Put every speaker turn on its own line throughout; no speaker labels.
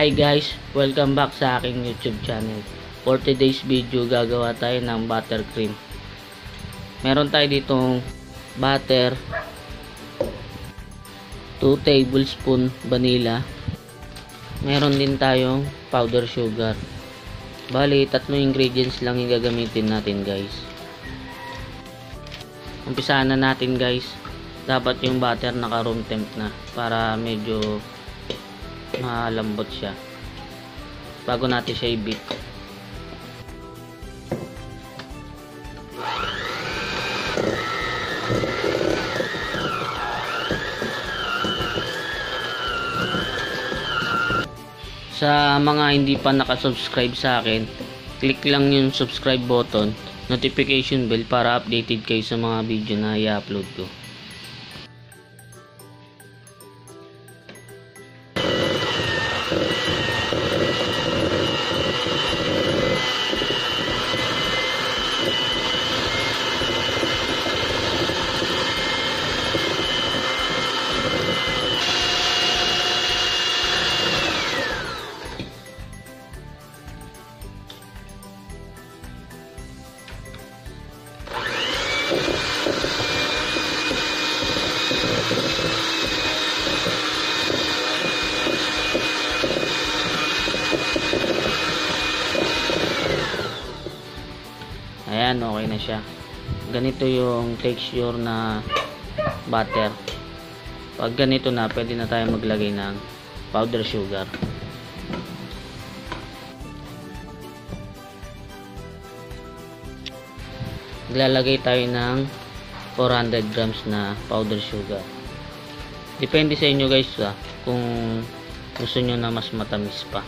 Hi guys, welcome back sa aking YouTube channel. For today's video, gagawa tayo ng buttercream. Meron tayo ditong butter, 2 tablespoon vanilla. Meron din tayong powder sugar. Bali, 3 ingredients lang yung gagamitin natin guys. Umpisahan na natin guys. Dapat yung butter naka room temp na para medyo malambot siya bago natin siya i-beat. Sa mga hindi pa nakasubscribe sa akin, click lang yung subscribe button, notification bell para updated kayo sa mga video na i-upload ko. Ayan, okay na siya. Ganito yung texture na butter. Pag ganito na, pwede na tayo maglagay ng powder sugar. Maglalagay tayo ng 400 grams na powder sugar. Depende sa inyo guys kung gusto nyo na mas matamis pa.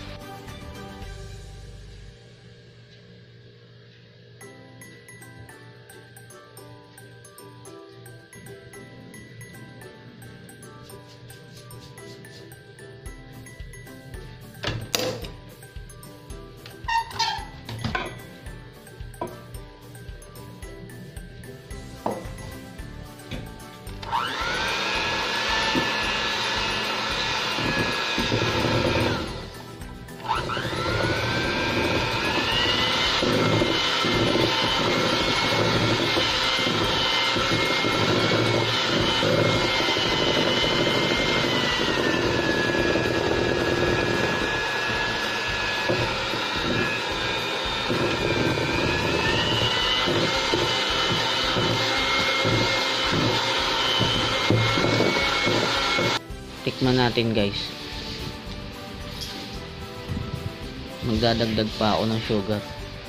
Tikman natin guys. Magdadagdag pa ako ng sugar.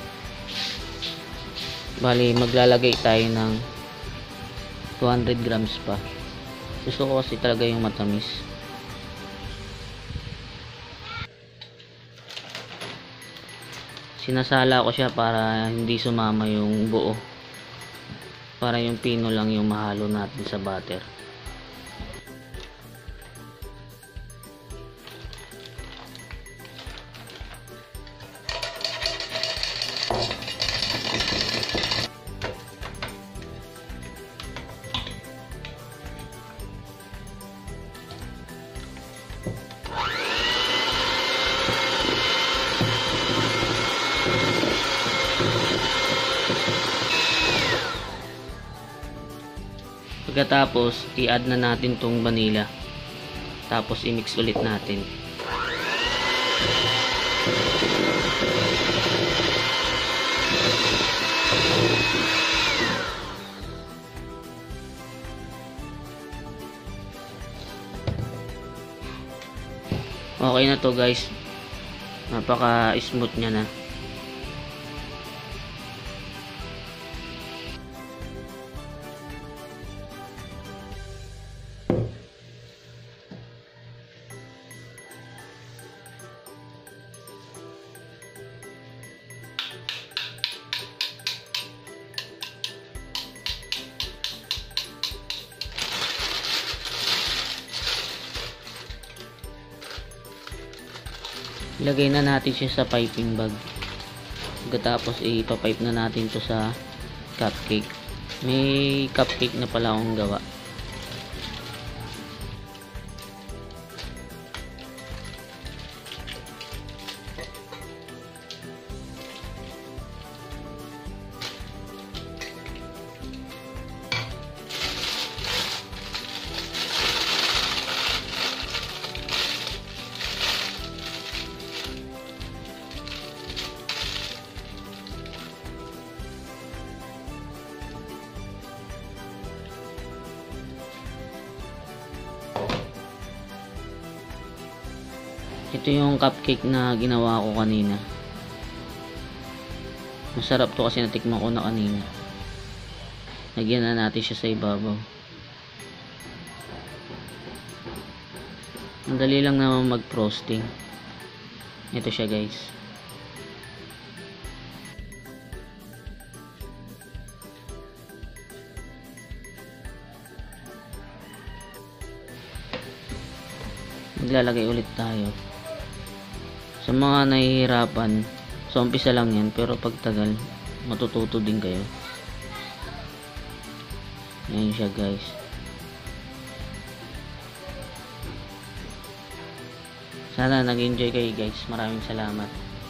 Bali, maglalagay tayo ng 200 grams pa. Gusto ko kasi talaga yung matamis. Sinasala ko siya para hindi sumama yung buo. Para yung pino lang yung mahalo natin sa butter. Pagkatapos, i-add na natin tong vanilla. Tapos, i-mix ulit natin. Okay na to guys. Napaka-smooth niya na. Ilagay na natin siya sa piping bag. Pagkatapos ipapipe na natin to sa cupcake. May cupcake na pala akong gawa. Ito yung cupcake na ginawa ko kanina. Masarap to kasi natikman ko na kanina. Lagyan na natin siya sa ibabaw. Ang dali lang naman mag-frosting. Ito siya guys. Maglalagay ulit tayo. Sa mga nahihirapan, so umpisa lang yan, pero pag tagal, matututo din kayo. Ayan siya guys. Sana nag-enjoy kayo guys. Maraming salamat.